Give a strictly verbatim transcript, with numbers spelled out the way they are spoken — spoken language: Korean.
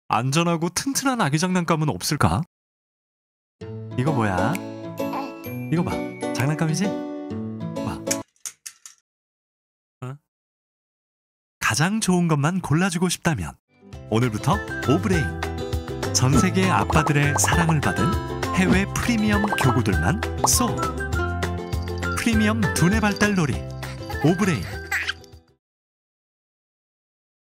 안전하고 튼튼한 아기 장난감은 없을까? 이거 뭐야? 이거 봐. 장난감이지? 봐. 어? 가장 좋은 것만 골라주고 싶다면 오늘부터 오브레인. 전 세계 아빠들의 사랑을 받은 해외 프리미엄 교구들만 쏙. 프리미엄 두뇌 발달 놀이 오브레인.